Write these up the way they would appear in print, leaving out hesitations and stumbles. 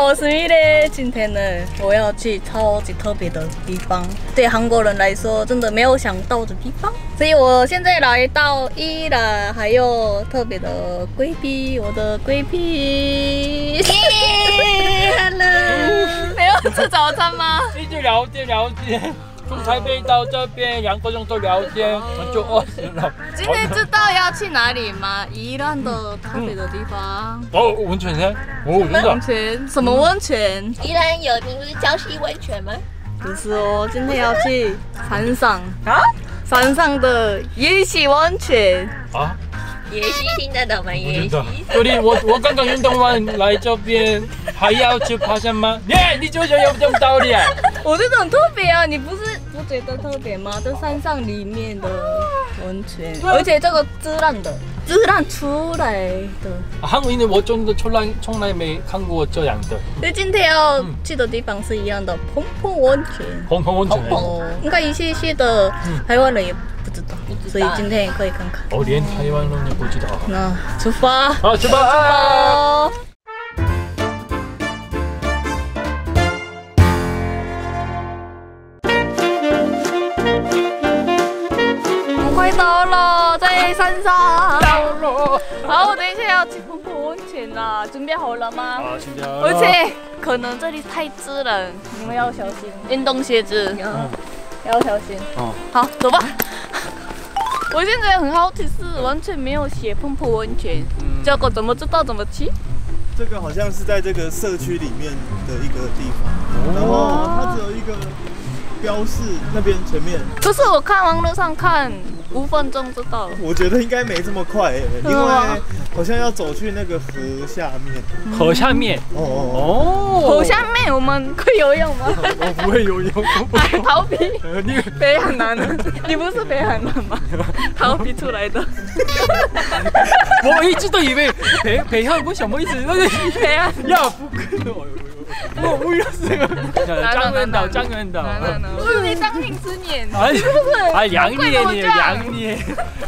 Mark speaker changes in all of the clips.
Speaker 1: 我是米嘞。今天呢，我要去超级特别的地方，对韩国人来说真的没有想到的地方。所以我现在来到伊朗，还有特别的贵宾，我的贵宾。Hello， 没有吃早餐吗？
Speaker 2: 一直聊天。从台北到这边2个钟头聊天，就饿死了。
Speaker 1: 今天知道要去哪里吗？宜兰的特别的地方。
Speaker 2: 哦，温泉呢？哦，真的。
Speaker 1: 温泉？什么温泉？
Speaker 3: 宜兰有名不是礁溪温泉吗？
Speaker 1: 不是哦，今天要去山上啊，山上的野溪温泉
Speaker 2: 啊。
Speaker 3: 野溪听得懂吗？野溪。
Speaker 2: 所以我刚刚运动完来这边，还要去爬山吗？耶，你就有这么道理啊？
Speaker 1: 我这种特别啊，你不觉得特别吗？这山上里面的温泉，而且这个自然出来的。
Speaker 2: 韩国人我真的从来没看过这样的。
Speaker 1: 所以今天要去的地方是一样的，蓬蓬温泉。
Speaker 2: 蓬蓬温泉。
Speaker 1: 哦，应该一些的台湾人也不知道，所以今天也可以看看。
Speaker 2: 哦，连台湾人也不知道。
Speaker 1: 那出发。
Speaker 2: 好，出发。
Speaker 1: 快到了，在山上。
Speaker 2: 到了。
Speaker 1: 好，我等一下要去蓬蓬温泉啦，准备好了吗？
Speaker 2: 好，准备好了。
Speaker 1: 而且可能这里太湿了，你们要小心，运动鞋子要小心。哦，好，走吧。我现在很好奇是完全没有写蓬蓬温泉，这个怎么知道怎么去？
Speaker 4: 这个好像是在这个社区里面的一个地方，然后它只有一个标示那边前面。
Speaker 1: 可是我看网络上看5分钟就到了。我
Speaker 4: 觉得应该没这么快耶，因为好像要走去那个河下面。
Speaker 2: 河下面？哦。
Speaker 1: 河下面我们会游泳吗？
Speaker 4: 我不会游泳。
Speaker 1: 逃避。北韩男，你不是北韩男吗？逃避出来的。
Speaker 2: 我一直都以为北韩不什么意思？
Speaker 1: 北韩
Speaker 2: 呀，不可能。我不要这个。张元岛。
Speaker 1: 不是你当兵10年，
Speaker 2: 哎，
Speaker 1: 是不是？
Speaker 2: 哎，2年。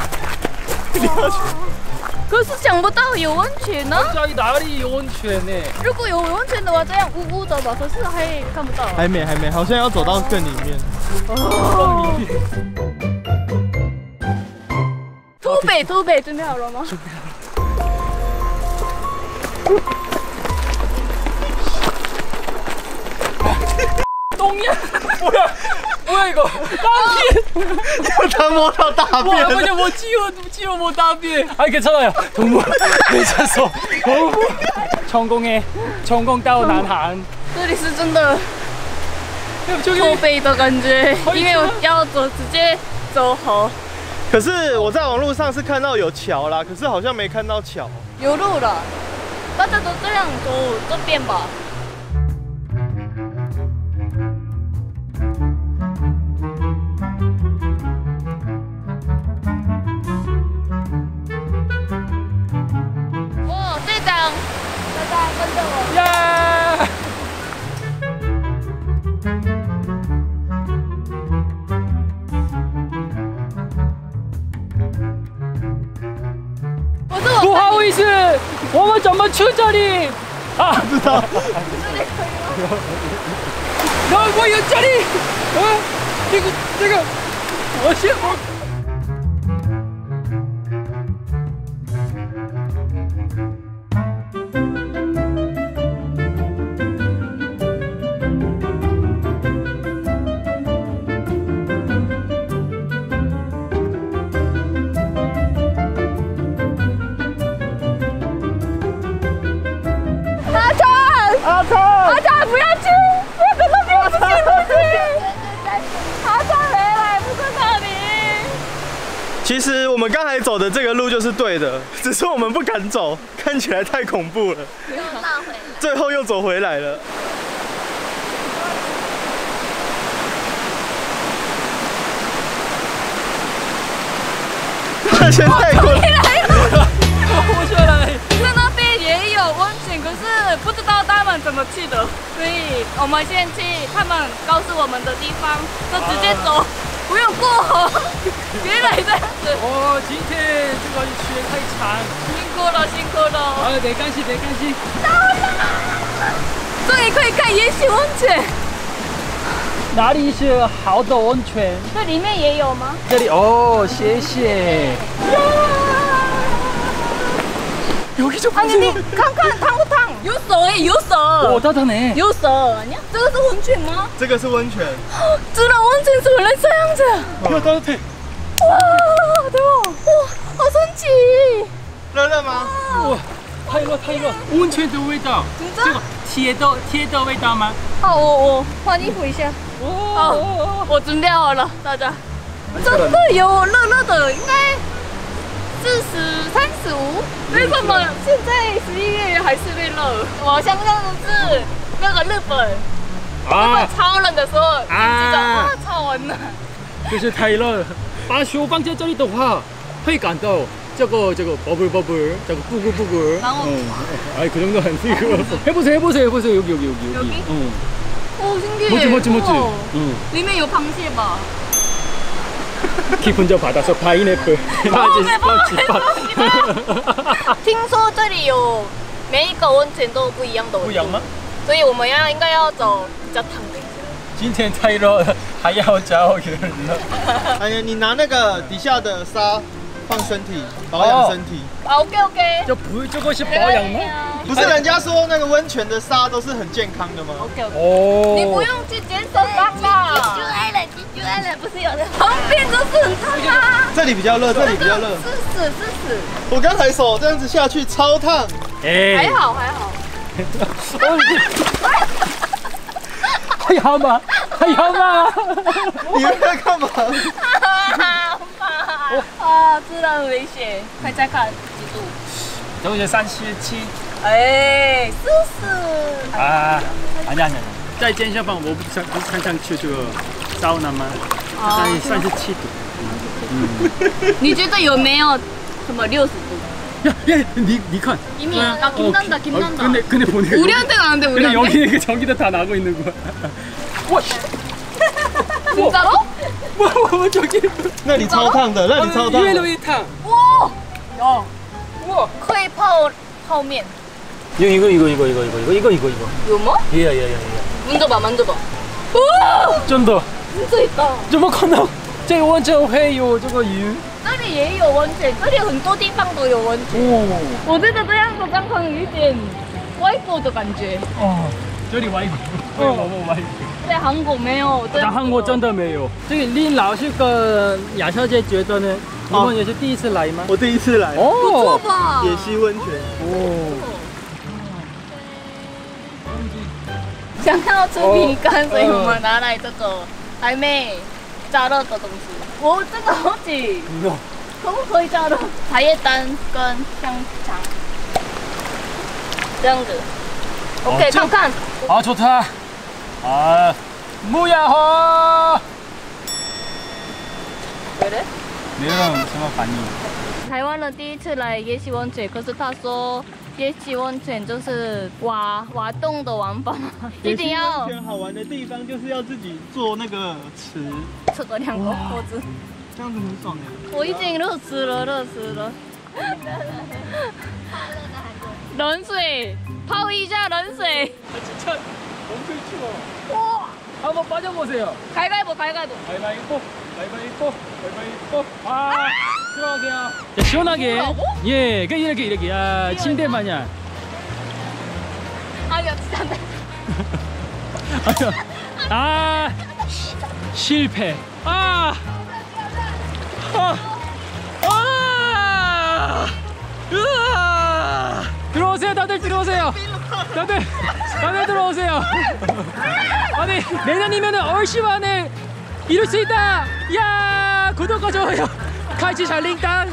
Speaker 1: 可是想不到有温泉呢。
Speaker 2: 在哪里有温泉呢？
Speaker 1: 如果有温泉的话，这样雾雾的吧，可是还看不到。
Speaker 4: 还没，好像要走到更里面。
Speaker 1: 哦。土北准备好了吗？准备好了。
Speaker 2: 东亚，不要一个大便，
Speaker 4: 他摸到大便，
Speaker 2: 我只有摸大便，괜찮아요，동물 괜찮어，成功到南韩。
Speaker 1: 这里是真的后背的感觉，因为我要直接走河。
Speaker 4: 可是我在网络上是看到有桥啦，可是好像没看到桥。
Speaker 1: 有路了，大家都这样走这边吧。哦，队长，跟着我。
Speaker 2: 耶！不好意思，我们怎么去这里？啊，
Speaker 4: 不知道。
Speaker 2: 我有这里，这个，我先。
Speaker 1: 阿昌，不要去，不要跟他们一起去。阿昌回来，不是那里。
Speaker 4: 其实我们刚才走的这个路就是对的，只是我们不敢走，看起来太恐怖了。
Speaker 3: 又绕回来，
Speaker 4: 最后又走回来了。他先带过来。
Speaker 2: 我下来。
Speaker 1: 在那边也有温泉，可是不知道他们怎么去的，所以我们先去他们告诉我们的地方，就直接走。不用过河，原来这样子。
Speaker 2: 哦，今天这个雪太长，
Speaker 1: 辛苦了，辛苦了。
Speaker 2: 没关系，没关系。
Speaker 1: 到了，这喜温泉。
Speaker 2: 哪里是好的温泉？
Speaker 1: 这里面也有吗？
Speaker 2: 这里哦，谢谢。여기 좀
Speaker 1: 아니,
Speaker 2: 보세요.
Speaker 1: 칸 탕후탕. 요서, 요서.
Speaker 2: 오, 따뜻하네.
Speaker 1: 요서 아니야? 这个是温泉吗？
Speaker 4: 这个是温泉，
Speaker 1: 知道温泉是原来这样子。
Speaker 2: 이거 따뜻해.
Speaker 1: 와, 대박. 와, 好神奇。
Speaker 4: 热热吗？
Speaker 2: 哇，太热！温泉的味道，这个铁的味道吗？
Speaker 1: 好，我换衣服一下。好，我准备好了，大家。真的有热热的，应该40、35。为什么现在11月还是会热？我想象的是那个日本，那个超冷的时候，记得哇，超温暖。
Speaker 2: 就是太热了。把手放在这里的话，会感到这个버블这个뿌글.
Speaker 1: 然后，
Speaker 2: 아이 그 정도 안 되고. 해보세요. 여기.
Speaker 1: 여기?
Speaker 2: 응.
Speaker 1: 오 신기해.
Speaker 2: 멋지.
Speaker 1: 우와.
Speaker 2: 응.
Speaker 1: 里面有螃蟹吧？
Speaker 2: 깊은 저 바다서 파인애플.
Speaker 1: 대박이다. 听说这里有每一个温泉都有不一样的温度，
Speaker 2: 不一样吗？
Speaker 1: 所以我们应该要走比较烫的。
Speaker 2: 今天太热了，还要加热。
Speaker 4: 哎，你拿那个底下的沙放身体，保养身体。
Speaker 1: OK。
Speaker 2: 这个是保养吗？
Speaker 4: 不是人家说那个温泉的沙都是很健康的吗？
Speaker 1: OK。
Speaker 2: 哦。
Speaker 1: 你不用去健身房啦。
Speaker 3: 就爱了，不是有的。
Speaker 1: 旁边都是很烫啊。
Speaker 4: 这里比较热，这里比较热。
Speaker 1: 是死。
Speaker 4: 我刚才手这样子下去超烫。
Speaker 2: 哎。
Speaker 1: 还好。
Speaker 2: 还好吗？
Speaker 4: 你们在干嘛？
Speaker 1: 啊，自然危险，快再看几度？
Speaker 2: 这个是37。
Speaker 1: 哎，44。
Speaker 2: 啊，아니야. 在健身房我不是看上去这个桑拿吗？37度。
Speaker 1: 你觉得有没有什么60度？
Speaker 2: 야, 니看.
Speaker 1: 이미 김난다.
Speaker 2: 근데 보니까
Speaker 1: 우리한테는 안 돼,
Speaker 2: 근데
Speaker 1: 우리한테.
Speaker 2: 여기 그 전기도 다 나고 있는 거야. 와,
Speaker 1: 진짜로?
Speaker 2: 와, 저기.
Speaker 4: 那里超烫的，那里超烫。
Speaker 2: 越来越烫.
Speaker 1: 와, 야,
Speaker 2: 우와.
Speaker 1: 可以泡面.
Speaker 2: 이거.
Speaker 1: 이거 뭐?
Speaker 2: 예.
Speaker 1: 만져봐. 우와,
Speaker 2: 真的.
Speaker 1: 진짜 있다.
Speaker 2: 怎么可能？这个温泉会有这个鱼？
Speaker 1: 这里也有温泉，这里很多地方都有温泉。
Speaker 2: 哦。
Speaker 1: 我觉得这样子刚好有一点外国的感觉。
Speaker 2: 哦，这里外国，我外国。
Speaker 1: 在韩国没有。
Speaker 2: 在韩国真的没有。这个林老师跟雅小姐觉得呢？你们也是第一次来吗？
Speaker 4: 我第一次来。
Speaker 1: 不错
Speaker 2: 哦。
Speaker 1: 吧？
Speaker 4: 野溪温泉。
Speaker 2: 哦。
Speaker 1: 想要吃饼干，所以我们拿来这个还没加热的东西。哦，这个好紧，可不可以加热？茶叶蛋跟香肠，这样子。OK， 看看。
Speaker 2: 아 좋다. 아 무야호.
Speaker 1: 그래?
Speaker 2: 내랑 정말 많이.
Speaker 1: 台湾人第一次来野溪温泉，可是他说野溪温泉就是挖洞的玩法，一定要
Speaker 4: 温泉好玩的地方就是要自己做那个池，
Speaker 1: 吃个2个锅子。
Speaker 4: 这样子很爽哎。
Speaker 1: 我已经热死了。冷水，泡一下冷水。
Speaker 2: 진짜 엄청 추워.
Speaker 1: 와,
Speaker 2: 한번 빠져보세요.
Speaker 1: 가위바위보.
Speaker 2: 가위바위보. 아, 들어가세요. 자, 시원하게. 예, 이렇게. 야, 침대 마냥.
Speaker 1: 아니야, 진짜 안 돼.
Speaker 2: 아, 실패. 으아! 들어오세요, 다들 들어오세요. 다들 들어오세요. 아니, 내년이면은 얼씨 만에 이룰 수 있다. 야, 구독과 좋아요. 같이 잘링땅.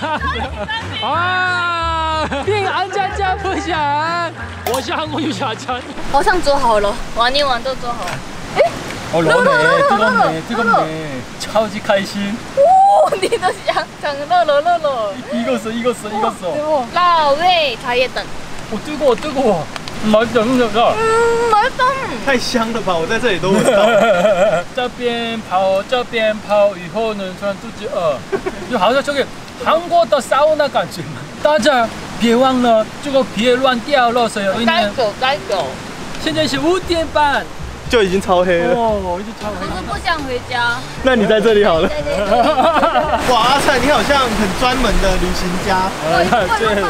Speaker 2: 아, 并安家加分享。我是韩国语小强。
Speaker 1: 好像做好了，玩一玩就做好了。哎，
Speaker 2: 뜨겁네. 차오지开心.
Speaker 1: 오, 니도 양장热了。
Speaker 2: 익었어.
Speaker 1: 辣味茶叶蛋。
Speaker 2: 뜨거워. 맛있다.
Speaker 1: 맛있다.
Speaker 4: 太香了吧！我在这里都闻到。
Speaker 2: 这边泡以后呢，突然肚子饿，就好像这个韩国的桑拿感觉嘛。大家别忘了这个别乱掉热水，因为
Speaker 1: 该走。
Speaker 2: 现在是5点半，
Speaker 4: 就已经超黑了。
Speaker 2: 哦，已经超黑了。
Speaker 1: 我不想回家。
Speaker 4: 那你在这里好了。
Speaker 1: 对对对。
Speaker 4: 哇，阿灿，你好像很专门的旅行家。
Speaker 1: 对。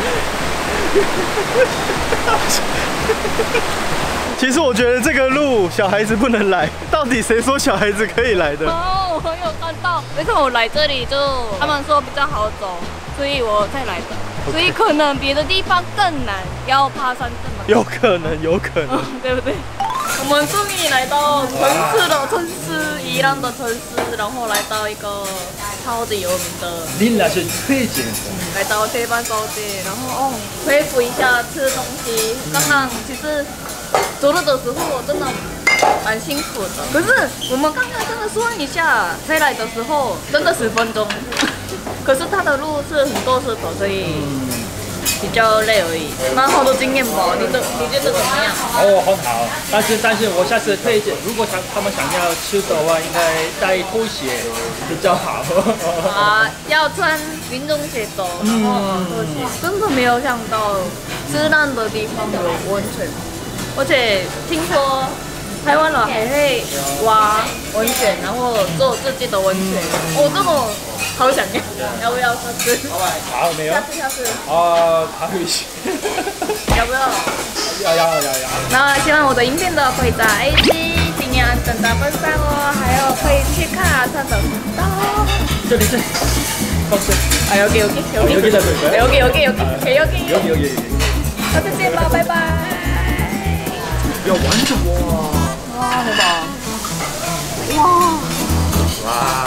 Speaker 4: 其实我觉得这个路小孩子不能来，到底谁说小孩子可以来的？
Speaker 1: 哦，我有看到，为什么我来这里就他们说比较好走，所以我才来的。所以可能别的地方更难，要爬山这么。
Speaker 4: 有可能，有可能，
Speaker 1: 对不对？我们终于来到城市，宜兰的城市，然后来到一个超级有名的。
Speaker 2: 林老师推荐的。
Speaker 1: 来到铁板烧店，然后恢复一下吃东西。刚刚其实走路的时候真的蛮辛苦的，可是我们刚刚真的算一下，才来的时候真的10分钟，可是它的路是很多石头，所以比较累而已。蛮好的经验吧？你觉得怎么样？
Speaker 2: 哦，很好。但是我下次推荐，如果他们想要吃的话，应该带拖鞋比较好。
Speaker 1: 啊，要穿运动鞋走，然后拖鞋。真的没有想到，自然的地方有温泉，而且听说台湾人还会挖温泉，然后做自己的温泉。我这么好想要不要下次？
Speaker 2: 好，没有。
Speaker 1: 下次。
Speaker 2: 考虑一下。
Speaker 1: 要不要？
Speaker 2: 要。
Speaker 1: 那喜欢我的影片的可以在 IG 订阅、按赞、分享哦，还有可以去看阿灿的频道。
Speaker 2: 这里是。放松。
Speaker 1: 여기。下次见吧，拜拜。
Speaker 2: 要玩着我。
Speaker 1: 哇，好吧。哇。